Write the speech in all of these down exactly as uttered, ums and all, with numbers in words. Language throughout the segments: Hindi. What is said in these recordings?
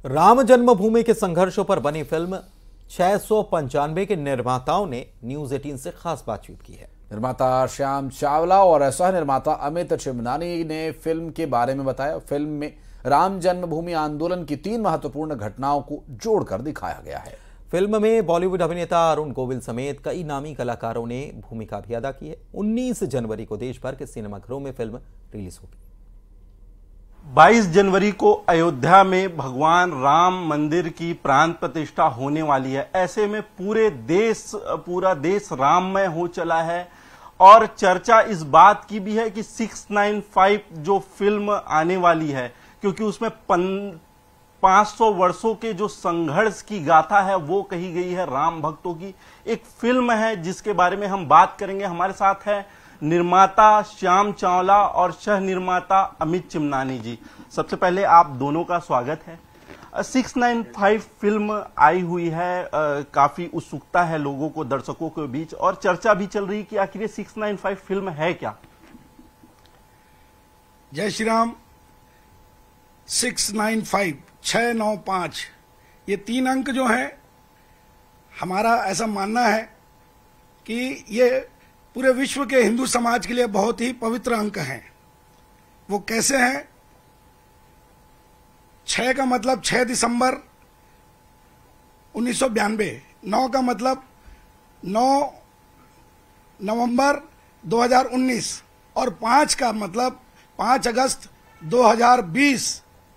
राम जन्मभूमि के संघर्षों पर बनी फिल्म छह सौ पंचानवे के निर्माताओं ने न्यूज अठारह से खास बातचीत की है। निर्माता श्याम चावला और सह निर्माता अमित चिमनानी ने फिल्म के बारे में बताया। फिल्म में राम जन्मभूमि आंदोलन की तीन महत्वपूर्ण घटनाओं को जोड़कर दिखाया गया है। फिल्म में बॉलीवुड अभिनेता अरुण गोविल समेत कई नामी कलाकारों ने भूमिका भी अदा की है। उन्नीस जनवरी को देश भर के सिनेमाघरों में फिल्म रिलीज होगी। बाईस जनवरी को अयोध्या में भगवान राम मंदिर की प्राण प्रतिष्ठा होने वाली है। ऐसे में पूरे देश पूरा देश राममय हो चला है और चर्चा इस बात की भी है कि छह सौ पचानवे जो फिल्म आने वाली है, क्योंकि उसमें पांच सौ वर्षों के जो संघर्ष की गाथा है वो कही गई है राम भक्तों की। एक फिल्म है जिसके बारे में हम बात करेंगे। हमारे साथ है निर्माता श्याम चावला और सह निर्माता अमित चिमनानी जी। सबसे पहले आप दोनों का स्वागत है। छह सौ पचानवे फिल्म आई हुई है, आ, काफी उत्सुकता है लोगों को, दर्शकों के बीच, और चर्चा भी चल रही कि आखिर ये छह सौ पचानवे फिल्म है क्या। जय श्री राम। छह सौ पचानवे, छह नौ पांच, ये तीन अंक जो हैं, हमारा ऐसा मानना है कि ये पूरे विश्व के हिंदू समाज के लिए बहुत ही पवित्र अंक हैं। वो कैसे हैं? छह का मतलब छह दिसंबर उन्नीस सौ बयानबे, नौ का मतलब नौ नवंबर दो हज़ार उन्नीस और पांच का मतलब पांच अगस्त दो हज़ार बीस।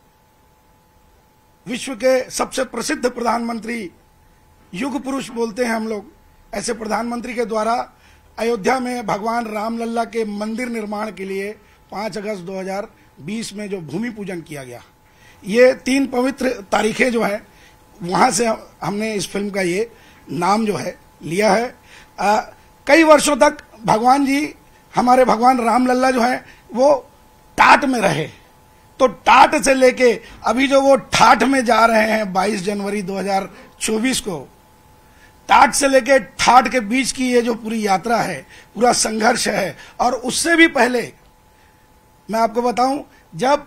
विश्व के सबसे प्रसिद्ध प्रधानमंत्री, युग पुरुष बोलते हैं हम लोग, ऐसे प्रधानमंत्री के द्वारा अयोध्या में भगवान रामलल्ला के मंदिर निर्माण के लिए पांच अगस्त दो हज़ार बीस में जो भूमि पूजन किया गया, ये तीन पवित्र तारीखें जो है, वहां से हमने इस फिल्म का ये नाम जो है लिया है। आ, कई वर्षों तक भगवान जी, हमारे भगवान रामलल्ला जो है, वो टाट में रहे। तो टाट से लेके अभी जो वो ठाठ में जा रहे हैं बाईस जनवरी दो हज़ार चौबीस को, टाट से लेके ठाठ के बीच की ये जो पूरी यात्रा है, पूरा संघर्ष है। और उससे भी पहले मैं आपको बताऊं, जब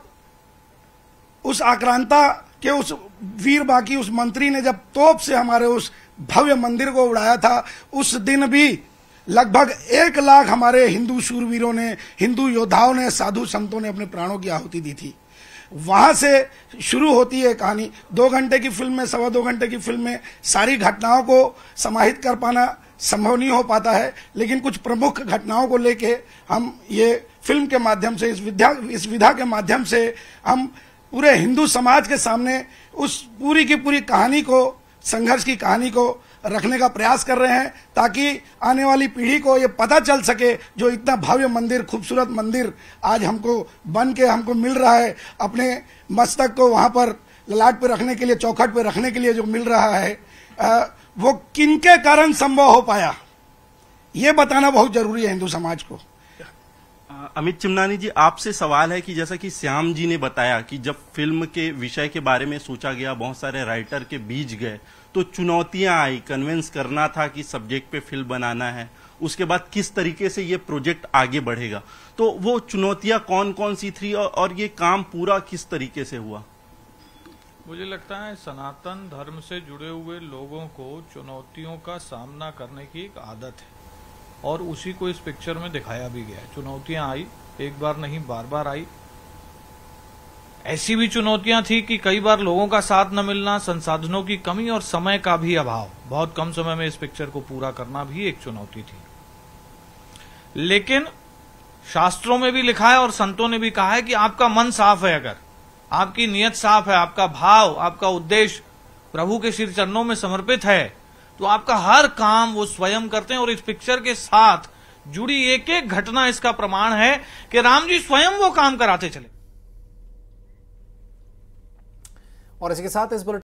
उस आक्रांता के उस वीर बाकी उस मंत्री ने जब तोप से हमारे उस भव्य मंदिर को उड़ाया था, उस दिन भी लगभग एक लाख हमारे हिंदू शूरवीरों ने, हिंदू योद्धाओं ने, साधु संतों ने अपने प्राणों की आहुति दी थी। वहां से शुरू होती है कहानी। दो घंटे की फिल्म में, सवा दो घंटे की फिल्म में सारी घटनाओं को समाहित कर पाना संभव नहीं हो पाता है, लेकिन कुछ प्रमुख घटनाओं को लेके हम ये फिल्म के माध्यम से, इस विधा इस विधा के माध्यम से हम पूरे हिंदू समाज के सामने उस पूरी की पूरी कहानी को, संघर्ष की कहानी को रखने का प्रयास कर रहे हैं, ताकि आने वाली पीढ़ी को ये पता चल सके, जो इतना भव्य मंदिर, खूबसूरत मंदिर आज हमको बन के हमको मिल रहा है, अपने मस्तक को वहां पर ललाट पे रखने के लिए, चौखट पे रखने के लिए जो मिल रहा है, आ, वो किनके कारण संभव हो पाया, ये बताना बहुत जरूरी है हिंदू समाज को। अमित चिमनानी जी, आपसे सवाल है कि जैसा कि श्याम जी ने बताया कि जब फिल्म के विषय के बारे में सोचा गया, बहुत सारे राइटर के बीच गए, तो चुनौतियां आई, कन्विंस करना था कि सब्जेक्ट पे फिल्म बनाना है, उसके बाद किस तरीके से ये प्रोजेक्ट आगे बढ़ेगा, तो वो चुनौतियां कौन कौन सी थी और ये काम पूरा किस तरीके से हुआ? मुझे लगता है सनातन धर्म से जुड़े हुए लोगों को चुनौतियों का सामना करने की एक आदत है, और उसी को इस पिक्चर में दिखाया भी गया है। चुनौतियां आई, एक बार नहीं बार बार आई। ऐसी भी चुनौतियां थी कि कई बार लोगों का साथ न मिलना, संसाधनों की कमी और समय का भी अभाव, बहुत कम समय में इस पिक्चर को पूरा करना भी एक चुनौती थी। लेकिन शास्त्रों में भी लिखा है और संतों ने भी कहा है कि आपका मन साफ है, अगर आपकी नीयत साफ है, आपका भाव, आपका उद्देश्य प्रभु के श्री चरणों में समर्पित है, तो आपका हर काम वो स्वयं करते हैं। और इस पिक्चर के साथ जुड़ी एक एक घटना इसका प्रमाण है कि राम जी स्वयं वो काम कराते चले। और इसके साथ इस